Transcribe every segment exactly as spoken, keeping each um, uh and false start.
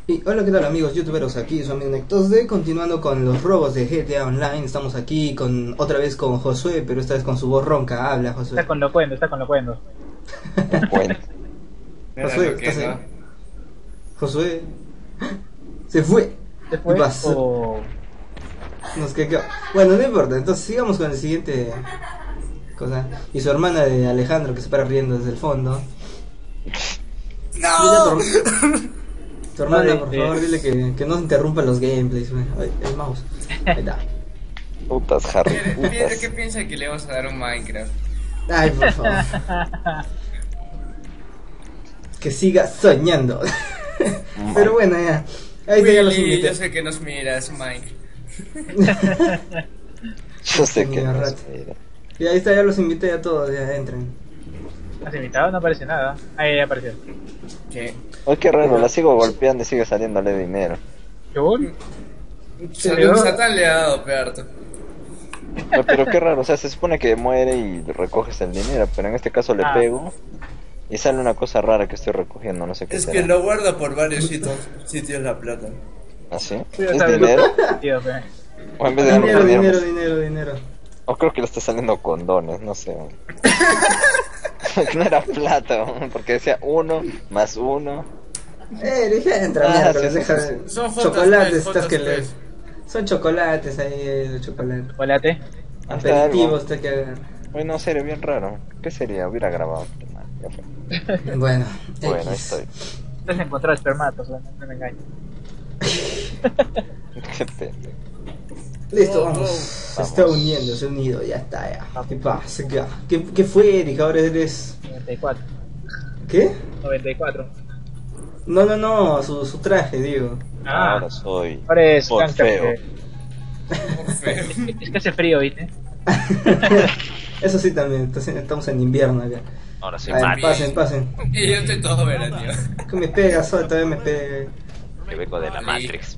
Y hola, ¿qué tal amigos youtuberos? Aquí su amigo Nectos D, continuando con los robos de G T A Online. Estamos aquí con otra vez con Josué, pero esta vez con su voz ronca. Habla, Josué. Está con lo cuento, está con lo cuento. Bueno, Era Josué, lo que ¿estás ahí? no. Josué se fue. ¿Se ¿Qué fue? pasó? O... Nos quedó. Bueno, no importa, entonces sigamos con el siguiente cosa. Y su hermana de Alejandro que se para riendo desde el fondo. Dile a ¡No! tu, tu hermana, Vale, por eh. favor, dile que, que no interrumpa los gameplays. Ay, el mouse. Ahí está. putas, Harry, Piedra, Piedra, putas. ¿qué piensa que le vamos a dar un Minecraft? Ay, por favor. Que siga soñando. Pero bueno, ya. Ahí está, ya los Willy, invité. yo sé que nos miras, Mike. Yo sé que Niño no rato. sé. Y ahí está, ya los invité a todos, ya entren. ¿Has invitado? No aparece nada. Ahí ya apareció. ¿Qué? Ay, qué raro, la sigo golpeando y sigue saliéndole dinero. ¿Yo? Sat- Satán le ha dado pearto. No, pero qué raro, o sea, se supone que muere y recoges el dinero, pero en este caso le Ah. pego y sale una cosa rara que estoy recogiendo, no sé qué Es será. que lo guarda por varios sitios, sitios la plata. ¿Ah, sí? Sí, o ¿Es sea, dinero? Tío, pe. O en vez de darme Dinero, dinero, dinero, pues- dinero, dinero. o creo que le está saliendo condones, no sé. No era plata, porque decía uno más uno. Eh, dije, entra, Ah, miércoles, sí, deja sí, de- Son fotos, chocolates, pues, estas fotos, que le. pues. Son chocolates ahí, eh, de chocolate. Chocolate. Ahí está algo. Aperitivos, te que. Bueno, serio, bien raro. ¿Qué sería? Hubiera grabado. Ya fue. Bueno, Bueno, ahí X. estoy. Estás encontrado espermatos, no no me engañes. Qué pendejo. Listo, Oh, vamos. oh. Se está Vamos. uniendo, se ha unido, ya está, ya. ¿Qué pasa? ¿Qué, qué, qué fue, Eric? Ahora eres. noventa y cuatro. ¿Qué? noventa y cuatro. No, no, no, su, su traje, digo. Ah, Ahora soy. ahora es por gangster, feo. Oh, feo. pe. Es que hace frío, ¿viste? Eso sí también, entonces estamos en invierno acá. Ahora soy A ver, Mario. pasen, pasen. Y yo estoy todo veraneo. Que me pega, solo todavía me pega. Que vengo de la Matrix.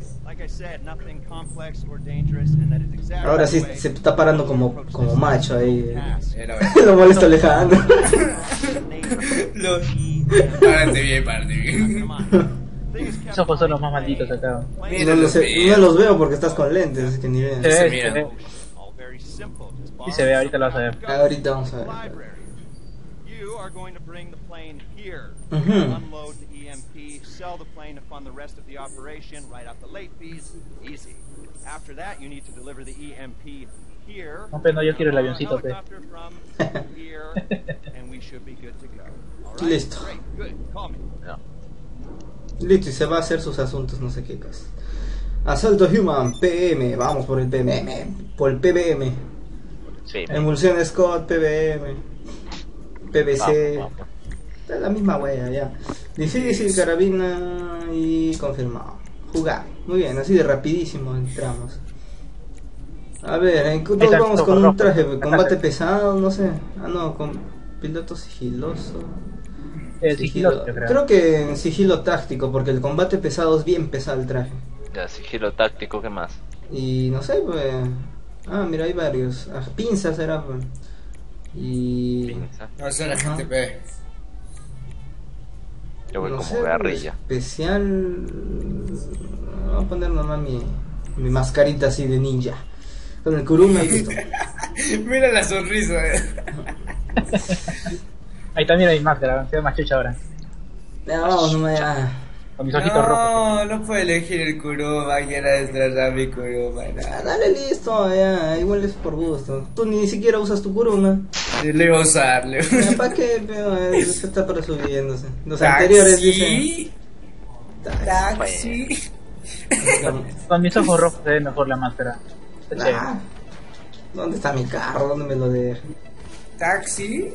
Ahora sí se está parando como, como macho ahí. Era bueno. Lo molesto Alejandro. Lo... Párate bien, párate bien. Esos ojos son los más malditos acá. No Míralo los, bien. no los veo porque estás con lentes, así que ni Se ven. ve, se se mira. ve. Sí se ve, ahorita lo vas a ver. Ahorita vamos a ver. You are going to bring the plane here. Mhm. Unload the E M P, sell the plane to fund the rest of the operation, write out the late fees. Easy. After that, you need to deliver the E M P here. No, pero no, yo quiero el avioncito, pe. Helicopter from here, and we should be good to go. All right? Listo. Great. Good. Call me. Listo, y se va a hacer sus asuntos, no sé qué cosa. Asalto Human, P M, vamos por el P M M, por el P B M. Sí. Emulsión Scott, P B M, P V C. Vamos, vamos. Es la misma wea ya. Difícil, carabina y confirmado. Jugar. Muy bien, así de rapidísimo entramos. A ver, en- todos está, vamos todo con un rojo. traje de Acá combate se- pesado, no sé. Ah, no, con piloto sigiloso. El Sigilo- sigiloso, yo creo. Creo que en sigilo táctico, porque el combate pesado es bien pesado el traje. Ya, sigilo táctico, ¿qué más? Y no sé, pues. Ah, mira, hay varios. Ah, pinzas era, pues. Y. Pinza. No sé la Ajá. gente ve. Yo voy no como sé, guerrilla. especial. Voy a poner nomás mi, mi mascarita así de ninja. Con el kuruma y listo. Mira la sonrisa. eh. Ahí también hay máscara, se ve más chucha ahora. Ya, vamos nomás ya. Con mis ojitos rojos. No, no puede elegir el Kuruma. Quiera destrozar mi Kuruma. Ah, No. dale listo, ya. Igual es por gusto. Tú ni siquiera usas tu kuruma. Le iba a usar. Le... ¿Para qué? Pero es que está para subiéndose. Los Taxi. anteriores dicen. Taxi. Con mis ojos rojos se ve mejor la máscara. Está chévere. Ah, ¿dónde está mi carro? ¿Dónde me lo dejo? Taxi.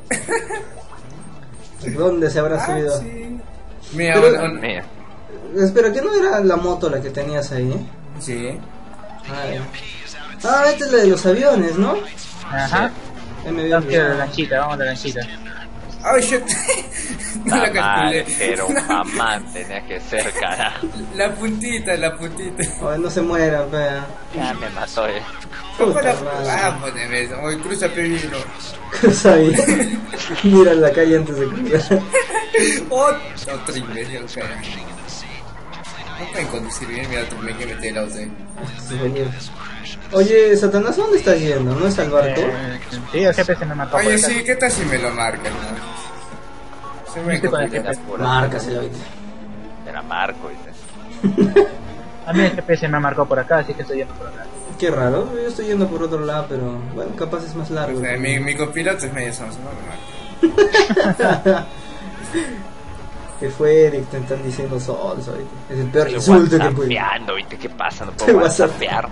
¿Dónde se habrá subido? Taxi. Mira, Pero- bueno, Mira, Espera, ¿que no era la moto la que tenías ahí? sí. Ah, ya. Ah, esta es la de los aviones, ¿no? Ajá. Ya me había Vamos a la olvidado. lanchita, vamos a la lanchita. Oh shit. No la la madre, calculé. pero mamá tenía que ser, carajo. La puntita, la puntita. Ay, no se mueran, vea. Ya me mató, eh. ¿Cómo Puta la madre. ah, poneme eso? Oye, cruza peligro. Cruza ahí. Mira la calle antes de cruzar. Otro imbécil, cara. No pueden conducir bien, mira, me que meter el auto ahí. Sí, venía. Oye, Satanás, ¿dónde estás yendo? ¿No es al barco? Eh, sí, el G P S me marcó. por Oye, acá. sí, ¿qué tal si me lo marcan, no? Se me Estoy con el complica. G P S. Márcaselo ahorita. Te la marco, ¿viste? A mí el G P S me marcó por acá, así que estoy yendo por acá. Qué raro, yo estoy yendo por otro lado, pero bueno, capaz es más largo. O sea, mi, mi copiloto es medio sonso, no me marca. Que fue Eric, te están diciendo sols ahorita. Es el peor Estoy insulto que puede. whatsappeando, ¿viste? ¿Qué pasa? No Estoy puedo whatsappear.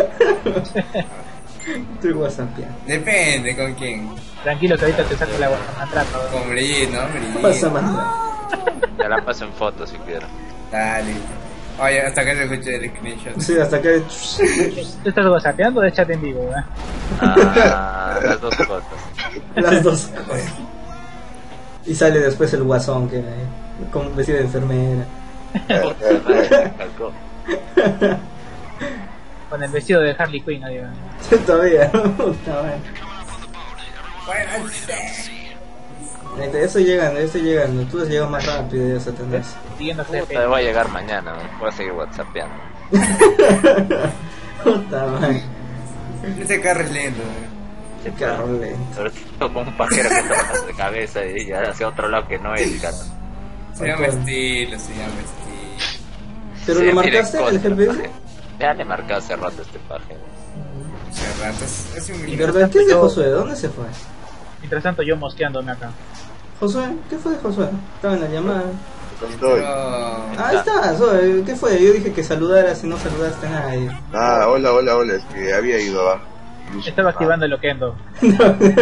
Estoy whatsappeando. Depende con quién. Tranquilo que ahorita te saco la guardamantraca. Con Brigitte, ¿no? Brigitte. Pasa mandar. Te la paso en fotos si quieres. Dale. Oye, hasta acá se escucha el screenshot. Sí, hasta acá. ¿Tú estás whatsappeando o de chat en vivo, eh? Ah, las dos fotos. Las dos cosas. Y sale después el guasón que con vestido de enfermera. Con el vestido de Harley Quinn, adiós. Todavía, puta madre. Bueno, sí. Neta, ya estoy llegando, ya estoy llegando. Tú has llegado más rápido, ya, Satanás. Siguiendo Puta, G P. voy a llegar mañana, ¿no? Voy a seguir whatsappeando. Puta madre. Este carro es lento, ¿no? Qué carro lento. Sobre todo con un pajero que está bajando de cabeza y ya hacia otro lado que no es el carro. Se llama estilo, se llama estilo. ¿Pero Sí, lo mira, marcaste en el contra, G P S? paje. Ya le marcé hace rato este paje. Hace rato, es, es un Y ¿Verdad? ¿Qué es de Josué? ¿Dónde se fue? Mientras tanto yo mosqueándome acá. Josué, ¿qué fue de Josué? Estaba en la llamada. Estoy. Pero... Ah, está, Josué, ¿qué fue? Yo dije que saludaras y no saludaste a nadie. Ah, hola, hola, hola, es que había ido abajo. Estaba activando el Loquendo. Yo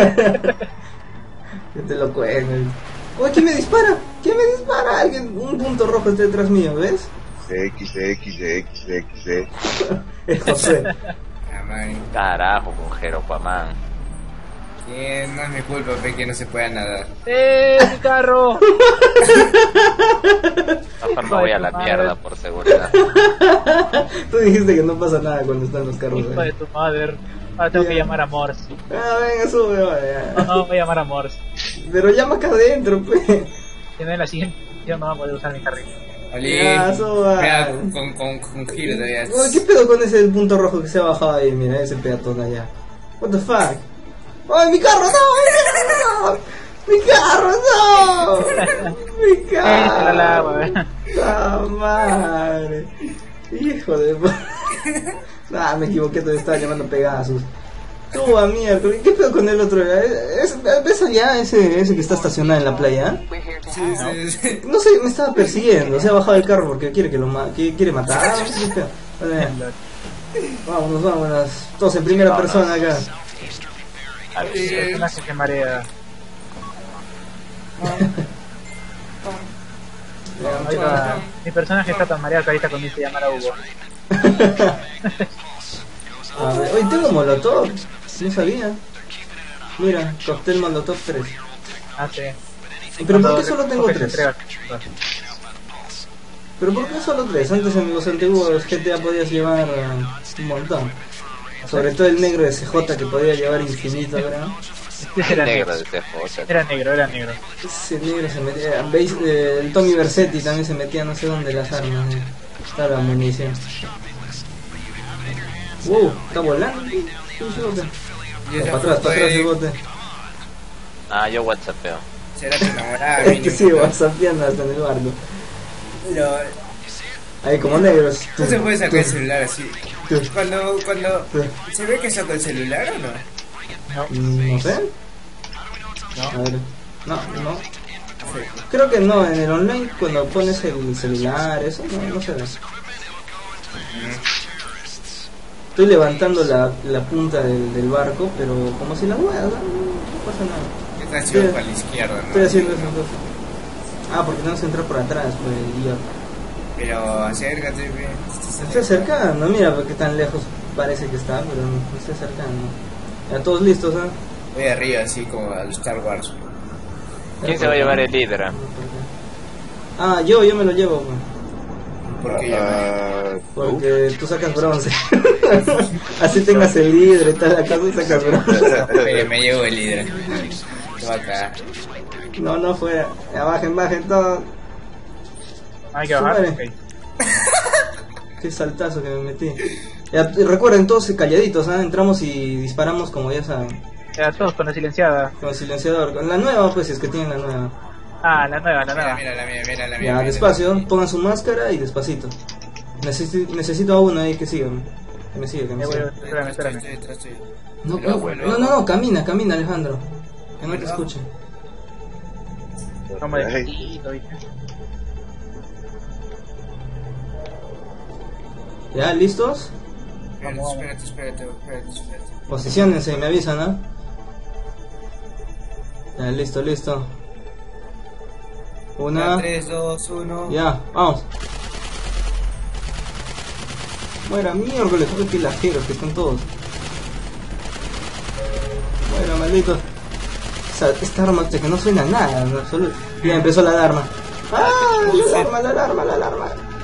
te lo cuento. Oye, ¿quién me dispara? ¿Quién me dispara? Alguien, un punto rojo está detrás mío, ¿ves? X, X, X, X, Es Josué. Ah, man. Carajo, con Jeropaman. Que no es mi culpa, pe, que no se pueda nadar. ¡Eh, mi carro! Mejor me voy a la mierda por seguridad. Tú dijiste que no pasa nada cuando están los carros Hijo de ahí. tu madre. Ahora tengo que llamar a Morse. Ah, venga, sube, vaya. No, voy a llamar a Morse. Pero llama acá adentro, pues. Si no en la siguiente, yo no voy a poder usar mi carrito. Olí. Ya, suba. Mira, con, con, con giro todavía. Oye, ¿qué pedo con ese punto rojo que se ha bajado ahí? Mira, ese peatón allá. What the fuck? ¡Ay, mi carro! ¡No! ¡Mi carro! ¡No! ¡Mi Eh, carro! al agua, eh. ¡Ah, madre! Hijo de... Ah, me equivoqué, te estaba llamando Pegasus. Tú, a miércoles, ¿qué pedo con el otro? ¿Es, ¿Ves allá ese, ese que está estacionado en la playa? Sí, sí, sí. No sé, me estaba persiguiendo, se ha bajado del carro porque quiere que lo ma que quiere matar. No sé qué pedo. Vale. Vámonos, vámonos. Todos en primera persona acá. A ver, El personaje se marea. Ahorita, mi personaje está tan mareado que ahorita comienza a llamar a Hugo. A ver, hoy tengo molotov, no sabía. Mira, cóctel molotov tres. Ah, sí. Pero ¿por qué solo tengo Coges tres? entregas. Pero ¿por qué solo tres? Antes en los antiguos G T A podías llevar uh, un montón. Sobre todo el negro de C J que podía llevar infinito, ¿verdad? Este era negro negro. de C J. Era negro, era negro. Ese negro se metía. ¿Veis? Eh, el Tommy Versetti también se metía no sé dónde las armas. Eh. Está la munición. Wow, está volando. ¿Qué es ese bote? Y No, esa para atrás, foto para atrás de- el bote. Ah, yo whatsappeo. Será tu enamorada, Es que sí, mínimo. whatsappeando hasta en el barco. Pero Ahí como negros. no se puede sacar el celular así. Tú. Cuando, cuando... ¿Se ve que saco el celular o no? Mm, No sé. A ver. No, no. Creo que no, en el online cuando pones el celular, eso no, no se ve. Estoy levantando la, la punta del, del barco, pero como si la hueá, no, no pasa nada. Está chido Sí. para la izquierda, ¿no? Estoy haciendo esas cosas. Ah, porque tenemos que entrar por atrás, pues, idiota. Pero acércate, bien. Se está acercando, mira porque tan lejos parece que está, pero no se está acercando. Ya todos listos, ¿ah? Voy arriba, así como al Star Wars. ¿Quién se va a llevar el Hydra? Ah, yo, yo me lo llevo, pues. Porque ya Ah, Porque tú sacas bronce. Así tengas el líder y tal, acaso sacas bronce. me, me llevo el líder. Todo acá. No, no fue. Ya bajen, bajen todo. Hay que bajar. Súbele. Ok. Qué saltazo que me metí. Ya, recuerden, todos calladitos, ¿ah? Entramos y disparamos como ya saben. Ya, todos con la silenciada. Con el silenciador. Con la nueva, pues, si es que tienen la nueva. Ah, la nueva, la Mira, nueva. mira la mía, mira la mía. Ya, mira. despacio, pongan su máscara y despacito. Necesito, necesito a uno ahí que siga. Que me siga, que me Ya voy, siga. espérame, Estoy, espérame. estoy, estoy, estoy. No, Pero, no, bueno, no, no, no, camina, camina, Alejandro. Que no te Bueno. escuchen. Vamos Ay. despacito, ¿viste? ¿Ya? ¿Listos? Espérate, Vamos. espérate, espérate, espérate, espérate. Posiciónense, me avisan, ¿no? Ya, listo, listo. Una. tres, dos, uno. Ya, vamos. Muera, miércoles, joder, que lajeros que están todos. Muera, maldito. Esa- esta arma que no suena a nada, en absoluto. Ya empezó la alarma. ¡Ah! La alarma, la alarma, la alarma.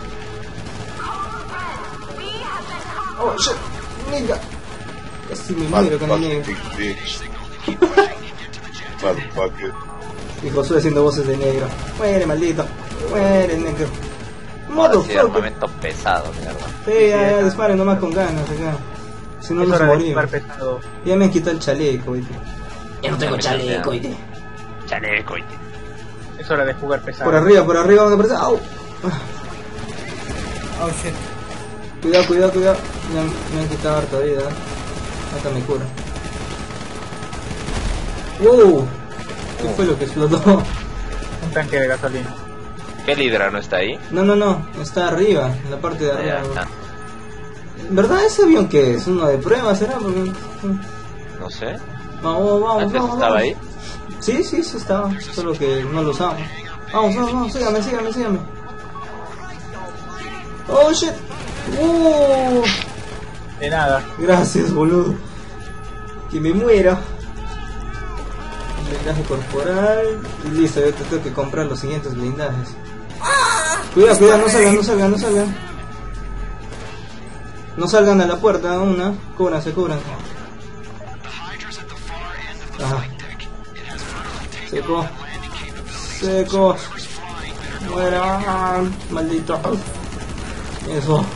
Oh, shit. Nigga. Casi me muero con el negro. Motherfucking bitch. Motherfucker. Y Josué haciendo voces de negro. Muere, maldito. Muere, negro. Ahora sí, Motherfucker. armamento pesado, mierda. Sí, ya, ya, disparen nomás con ganas acá. Si no Es nos hora de morimos. jugar pesado. Ya me han quitado el chaleco, ¿viste? Ya no tengo chaleco, ¿viste? Chaleco, y- Es hora de jugar pesado. Por arriba, por arriba, vamos a aparecer. ¡Au! Oh shit. Cuidado, cuidado, cuidado. Me han, me han quitado harta vida. Hasta me cura. ¡Wow! ¿Qué fue lo que explotó? Un tanque de gasolina. ¿Qué Lidra no está ahí? No, no, no. Está arriba, en la parte de Ah, ya arriba. está. ¿Verdad ese avión que es? ¿Uno de prueba será? Porque... No sé. Vamos, vamos, ¿Antes vamos. estaba vamos. ahí? Sí, sí, sí estaba. Solo que no lo usamos. Vamos, vamos, vamos. Sígame, sígame, sígame. Oh, shit. Uh, De nada. gracias, boludo. Que me muera. Blindaje corporal. Y listo, yo te tengo que comprar los siguientes blindajes. Cuidado, cuidado, no salgan, no salgan, no salgan. No salgan a la puerta, una. Cúbranse, cúbranse. Ajá. Seco. Seco. Muera. Maldito. Eso.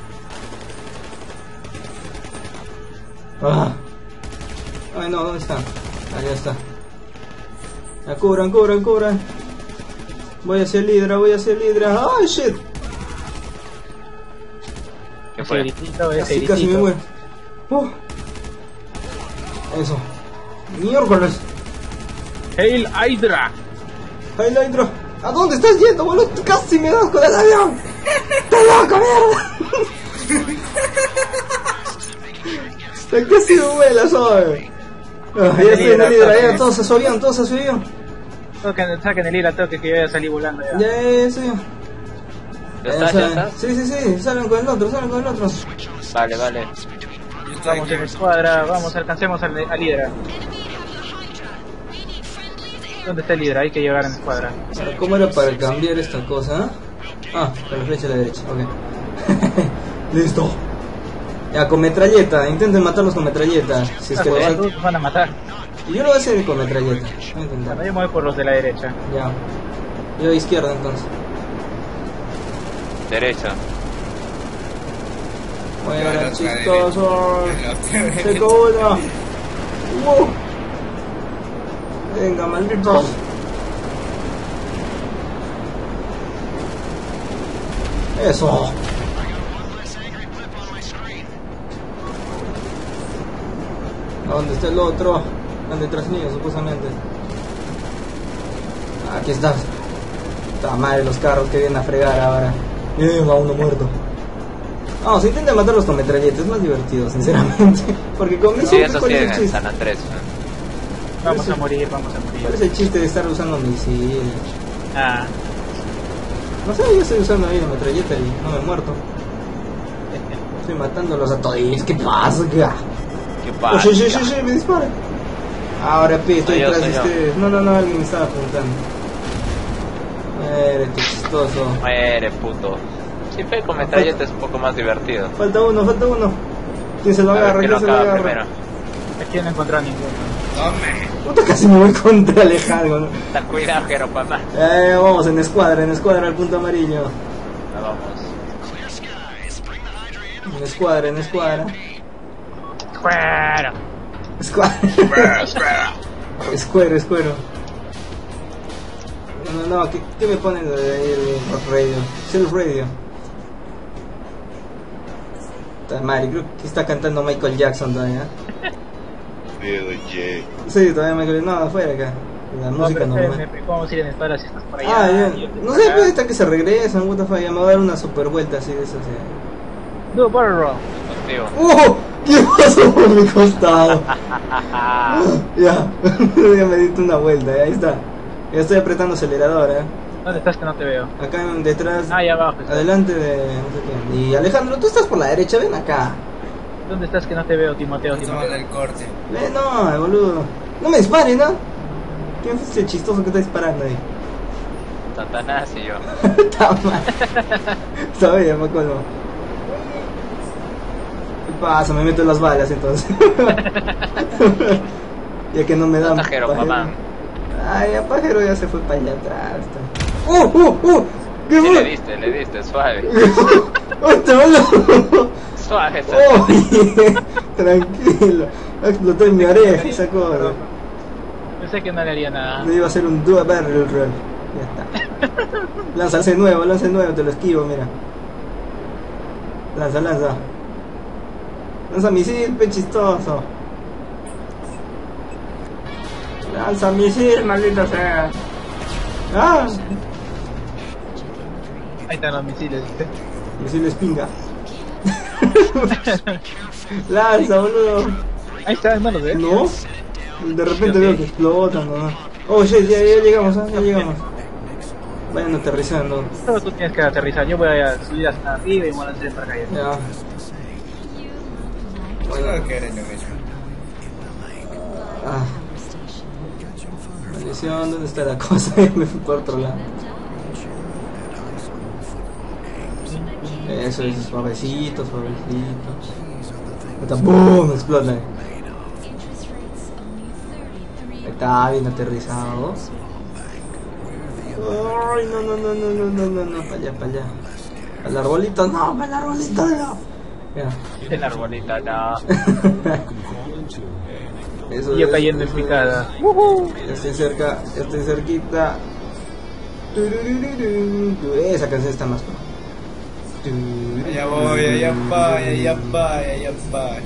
Ah. Ay no, ¿dónde están? Allá está. Ya cubran, cubran, cubran. Voy hacia el Hidra, voy hacia el Hidra. ¡Ay, shit! ¿Qué Ese fue? gritito, ese Casi, casi me gritito. muero. Uh. Eso. Miércoles. ¡Hail Hydra! ¡Ay, la Hidra! ¿A dónde estás yendo, boludo? Casi me das con el avión. ¡Estás loco, mierda! ¡Te casi me vuela, ¿sabes? Ah, ya estoy en el Hidra, ya, todos a su avión, todos a su avión. Toquen, saquen el hilo, toque que yo ya salí volando ya. Ya, ya, ya, sí. ¿Ya estás? ¿Ya estás? Sí, sí, sí, salen con el otro, salen con el otro. Vale, vale. Yo estoy Vamos aquí. en escuadra, vamos, alcancemos al, al Hydra. ¿Dónde está el Hydra? Hay que llegar en escuadra. Ahora, ¿cómo era para cambiar esta cosa? Ah, con la flecha a la derecha, ok. Listo. Ya, con metralleta, intenten matarlos con metralleta. Si es Ah, que pues, los- todos nos van a matar. Y yo lo voy a hacer con metralleta. Voy a Bueno, intentar. yo me voy por los de la derecha. Ya. Yo a izquierda entonces. Derecha. Bueno, Yo los chistoso. caeré. Se uno. Uh. Venga, malditos. Eso. ¿Dónde está el otro? Están detrás mío, supuestamente. Aquí está. Está madre los carros que vienen a fregar ahora. Eh, va uno muerto. Vamos, intenten matarlos con metralletas, es más divertido, sinceramente. Porque con Sí, misiles, eso ¿cuál sí, es el en chiste? San Andrés. Vamos Eso- a morir, vamos a ¿Cuál es morir. el chiste de estar usando misiles? Ah, No sé, yo estoy usando ahí la metralleta y no me he muerto. Estoy matándolos a todos. ¿Qué pasa? ¿Qué? ¿Qué Oh, pasa? sí, sí, sí, sí, me dispara. Ahora, pi, estoy Soy yo, detrás de soy yo. ustedes. No, no, no, alguien me estaba apuntando. Eres chistoso. Muere, puto. Si fue con metralleta es un poco más divertido. Falta uno, falta uno. ¿Quién se lo A ver, agarra? que ¿Quién lo se lo acaba agarra? primero. aquí no he encontrado ninguno. Tome. Puta, casi me voy contra Alejandro, ¿no? Ten cuidado, Jero, papá. Eh, vamos en escuadra, en escuadra al punto amarillo. Ya vamos. En escuadra, en escuadra. Fuera. Escuadra. Espera, espera. Escuero, escuero. No, no, no, ¿qué, qué me ponen de ahí el radio? Self radio. Está madre, creo que está cantando Michael Jackson todavía. Dedo, ye. Sí, todavía Michael, no, afuera acá. La No, música pero normal. espérame, ¿cómo vamos a ir en espalda si estás por allá? Ah, Y ya. yo estoy No por sé, acá? pues hasta que se regresan, what the fuck, ya me va a dar una super vuelta así de esas. Do barrel roll. Contigo. ¡Oh! ¿Qué pasó por mi costado? Ya, ya me diste una vuelta, ya, ahí está. Ya estoy apretando acelerador, eh. ¿Dónde estás que no te veo? Acá en- detrás, Ah, allá abajo. estás. adelante de no sé quién. Y Alejandro, tú estás por la derecha, ven acá. ¿Dónde estás que no te veo, Timoteo? Estamos en Timoteo. el corte. Ven, no, boludo. No me dispares, ¿no? ¿Quién fue ese chistoso que está disparando ahí? Satanás y yo. Está mal. Está bien, me acuerdo. ¿Qué pasa? Me meto las balas entonces. Ya que no me dan. Pasajero, mamá. Ay, ya pajero ya se fue para allá atrás. está. ¡Oh, oh, oh! ¿Qué Sí, fue? le diste, le diste, suave. ¡Oh, está malo! Suave, Satanás. Oye, tranquilo. Explotó en mi oreja esa cosa. Pensé que no le haría nada. Me iba a hacer un dual barrel roll. Ya está. Lanza, lance nuevo, lance nuevo, te lo esquivo, mira. Lanza, lanza. Lanza misil, pe chistoso. Lanza misil, maldito sea. Ah, Ahí están los misiles, ¿viste? misil espinga. Lanza, boludo. Ahí está, no los ves. No, de repente veo que explotan, ¿no? Oh, shit, ya, ya llegamos, ¿eh? Ya llegamos. Vayan aterrizando. Solo tú tienes que aterrizar. Yo voy a subir hasta arriba y voy a lanzar el paracaídas. Ya. Creo que era lo mismo. Ah. Maldición, ¿dónde está la cosa? Me fui por otro lado. Eso, eso, suavecito, suavecito. Ahorita, ¡boom! Explota. Ahí está, bien aterrizado. Ay, no, no, no, no, no, no, no, no, para allá, para allá. Al arbolito, no, para el arbolito, no. Ya. El arbolito, no. Eso, Y yo eso, cayendo en eso, picada. Ya estoy cerca, ya estoy cerquita. Tururururu. Esa canción está más. Allá voy, allá voy, allá voy, allá voy.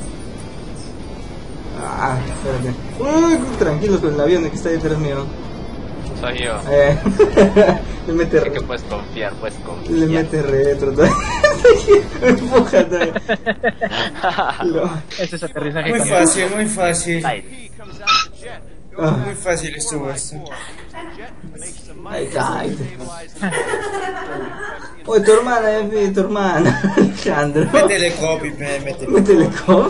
Ah, espérate. Uy, tranquilos con el avión que está detrás mío. Soy yo. Eh, le mete Sé que re, puedes confiar, puedes confiar. le mete retro todavía. Me empuja todavía. Lo- Ese es aterrizaje Muy con- fácil, muy fácil. Ay, ah, Muy fácil estuvo esto. ahí está, ahí está. Oye, tu hermana, eh, tu hermana, Alejandro. Métele copy, pe, métele. Métele con.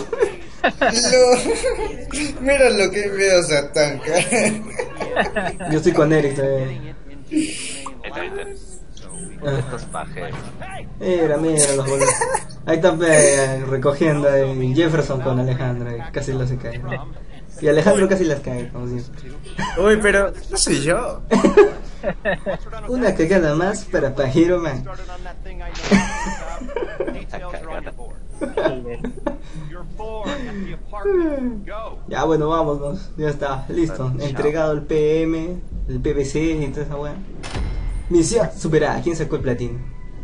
Lo... Mira lo que veo Satán, cara. Yo estoy con Eric también. ahí está, ahí está. Ah. Estos pajeros. Mira, mira los boletos. Ahí está pe, recogiendo ahí Jefferson con Alejandro. Ahí, casi lo se cae. Y Alejandro casi las cae, como siempre. Uy, pero no soy yo. Una cagada más para Pajero Man. Started on that thing I know. Details are on your board. You're four at the apartment. Go. Ya, bueno, vámonos. Ya está, listo. Entregado el P M, el P V C y toda esa weá. Misión superada. ¿Quién sacó el platino?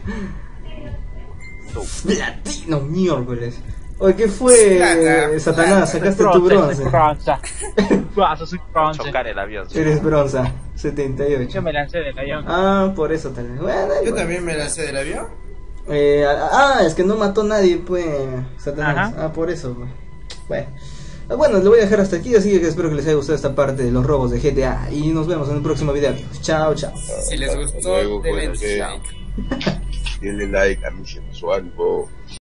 Platino, miércoles. Oye, ¿qué fue, Plata, Satanás? plata. Sacaste tu bronce. Bronza. Bronza, soy bronce. Chocar el avión. Eres bronza, setenta y ocho. Yo me lancé del avión. Ah, por eso tal vez. Bueno, da Yo igual. también me lancé del avión. Eh, ah, es que no mató a nadie, pues, Satanás. Ajá. Ah, por eso, pues. Bueno. Ah, bueno, lo voy a dejar hasta aquí, así que espero que les haya gustado esta parte de los robos de G T A. Y nos vemos en el próximo video, amigos. Chao, chao. Si les gustó, Luego, denle pues, like. Denle like a mi sensual voz.